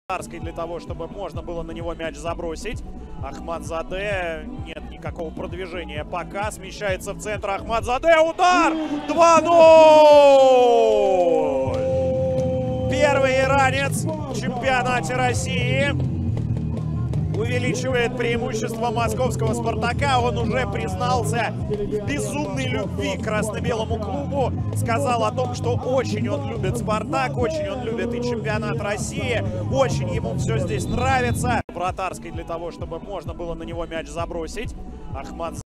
Для того, чтобы можно было на него мяч забросить. Ахмадзаде, нет никакого продвижения пока. Смещается в центр Ахмадзаде. Удар! 2-0! Первый иранец в чемпионате России. Увеличивает преимущество московского «Спартака». Он уже признался в безумной любви к красно-белому клубу. Сказал о том, что очень он любит «Спартак», очень он любит и чемпионат России. Очень ему все здесь нравится. Вратарской для того, чтобы можно было на него мяч забросить.